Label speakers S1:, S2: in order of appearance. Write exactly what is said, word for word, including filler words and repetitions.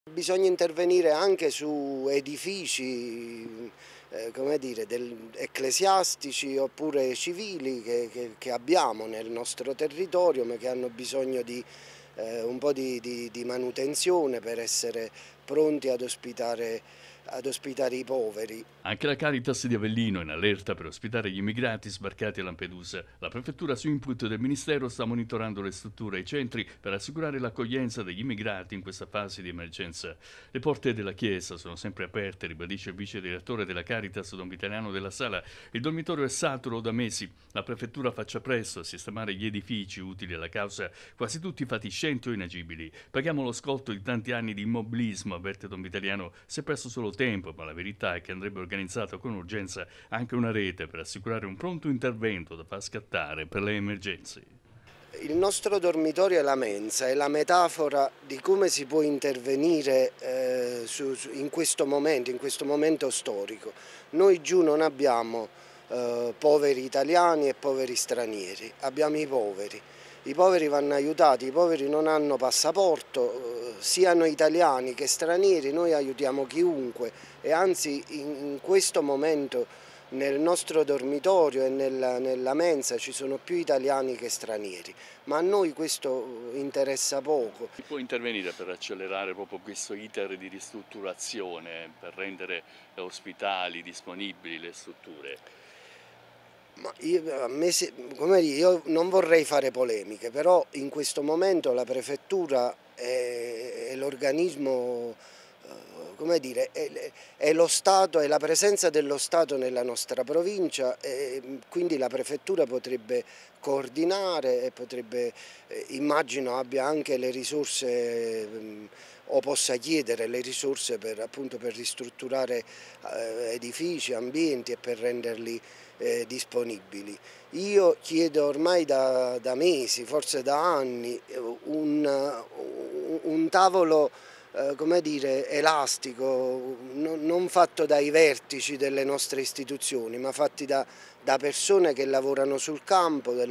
S1: Bisogna intervenire anche su edifici eh, come dire, del, ecclesiastici oppure civili che, che, che abbiamo nel nostro territorio ma che hanno bisogno di eh, un po' di, di, di manutenzione per essere pronti ad ospitare, ad ospitare i poveri.
S2: Anche la Caritas di Avellino è in allerta per ospitare gli immigrati sbarcati a Lampedusa. La prefettura, su input del ministero, sta monitorando le strutture e i centri per assicurare l'accoglienza degli immigrati in questa fase di emergenza. Le porte della chiesa sono sempre aperte, ribadisce il vice direttore della Caritas Don Vitaliano della Sala. Il dormitorio è saturo da mesi. La prefettura faccia presto a sistemare gli edifici utili alla causa, quasi tutti fatiscenti o inagibili. Paghiamo lo scolto di tanti anni di immobilismo, avverte Don Vitaliano. Si è perso solo tempo, ma la verità è che andrebbe organizzato con urgenza anche una rete per assicurare un pronto intervento da far scattare per le emergenze.
S1: Il nostro dormitorio è la mensa, è la metafora di come si può intervenire eh, su, su, in questo momento, in questo momento storico. Noi giù non abbiamo eh, poveri italiani e poveri stranieri, abbiamo i poveri. I poveri vanno aiutati, i poveri non hanno passaporto, siano italiani che stranieri, noi aiutiamo chiunque e anzi in, in questo momento nel nostro dormitorio e nella, nella mensa ci sono più italiani che stranieri, ma a noi questo interessa poco.
S2: Si può intervenire per accelerare proprio questo iter di ristrutturazione, per rendere ospitali, disponibili le strutture?
S1: Ma io, a me, come dire, io non vorrei fare polemiche, però in questo momento la prefettura è, è l'organismo, come dire, è, è lo Stato, è la presenza dello Stato nella nostra provincia e quindi la prefettura potrebbe coordinare e potrebbe, immagino abbia anche le risorse o possa chiedere le risorse per, appunto, per ristrutturare edifici, ambienti e per renderli eh, disponibili. Io chiedo ormai da, da mesi, forse da anni, un, un tavolo eh, come dire, elastico, non, non fatto dai vertici delle nostre istituzioni, ma fatti da, da persone che lavorano sul campo.